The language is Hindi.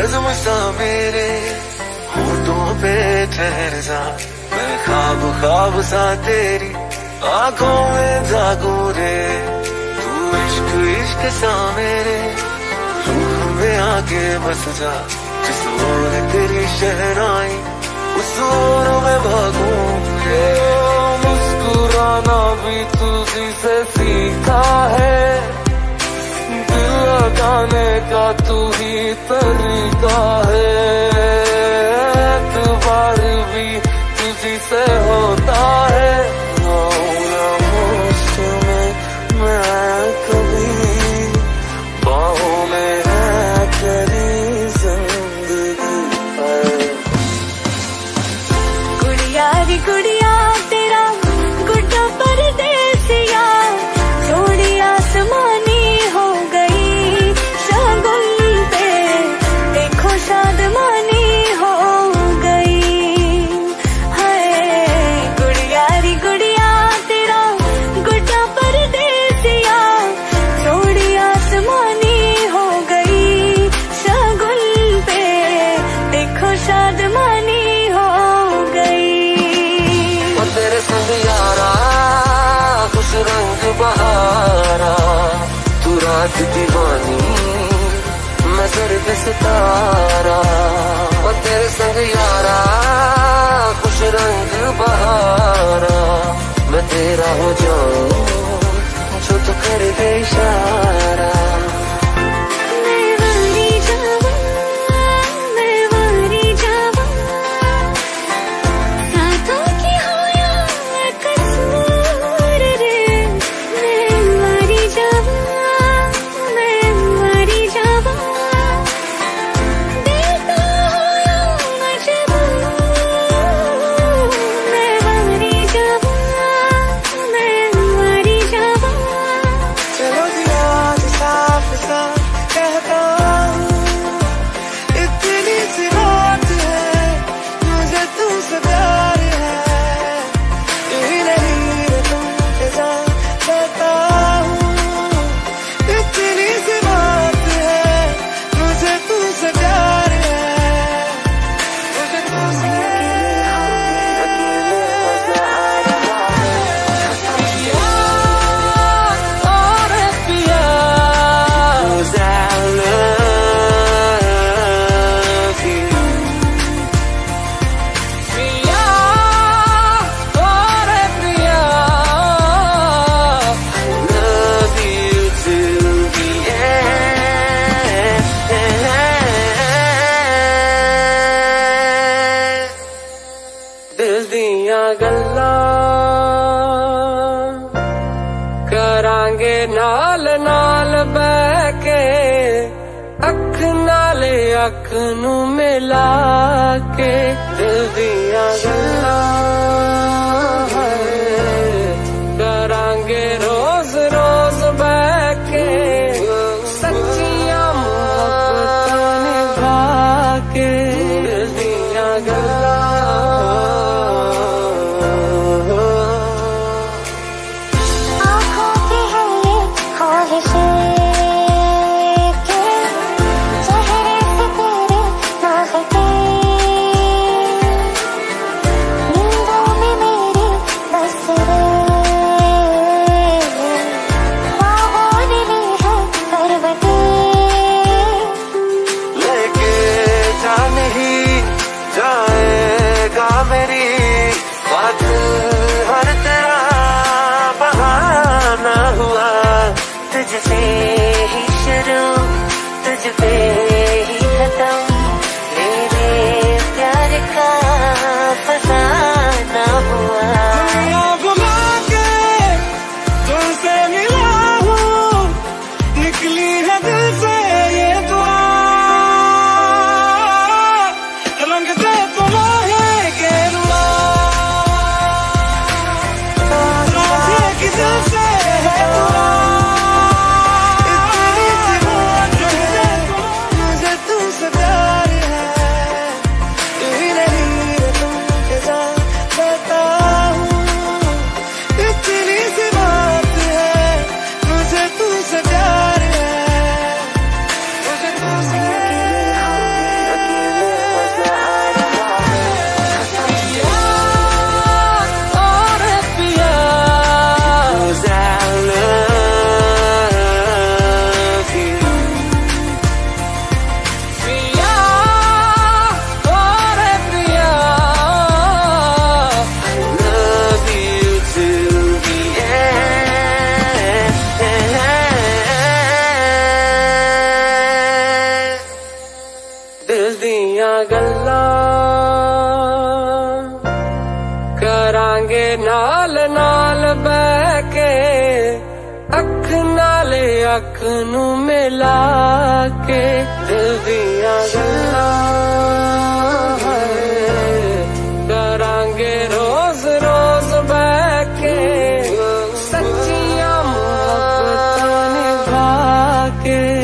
नज़्म सा मेरे होठों पे ठहर जा, मैं ख्वाब ख्वाब सा तेरी आंखों में जागूं रे। तू इश्क इश्क सा मेरे रूह में आके बस जा, जिस ओर तेरी शहनाई उस ओर में भागूं रे। मुस्कुराना भी तुझी से सीखा है, दिल लगाने का तू ही तरीका है। एतबार भी तुझी से होता है, मैं कभी बाहों में है तेरी जिंदगी है। गुड़िया री गुड़िया तेरा गुड्डा परदेसिया, थोड़ी आसमानी हो गई शगुन पे, देखो शादमानी हो गई है। गुड़िया री गुड़िया तेरा गुड्डा परदेसिया, थोड़ी आसमानी हो गई शगुन पे, देखो शादमानी हो गई। वो तेरे संग यारा खुश रंग बहारा, तू रात दीवानी मैं सर्द सितारा। वो तेरे संग यारा खुश रंग बहारा, मैं तेरा हो जाऊं जो तू कर दे इशारा। मैं वारी जावा, साथों की हो या कसूर रे। मैं वारी जावा, दिल तो हो या मजबूर। मैं वारी जावा, चलो जी आज साफ साफ कहता हूँ, इतनी सी बात है मुझे तुमसे प्यार है। यही नहीं तुम जान कहता हूँ, इतनी सी बात है मुझे तुमसे प्यार है। मुझे तुमसे दिल दिया गल्ला करांगे नाल नाल बैके, अख नाले अख नू मिला के। दिल दिया गल्ला करांगे रोज रोज बैके, सच्चियां मोहब्बतां निभा के। दिल दिया गल्ला तुझसे ही शुरू तुझ पे ही खत्म, मेरे प्यार का फसाना हुआ। घुमा के तुमसे मिला हूँ, निकली है दिल से ये दुआ। रंग दे तुम्हारे के रुआ, की दिल से है दुआ। गल्लां करांगे नाल नाल बैठ के अख नाले अख नू मिला के दिल दियां गल्लां करांगे रोज रोज बैठ के सच्चियां मोहब्बतां निभा के।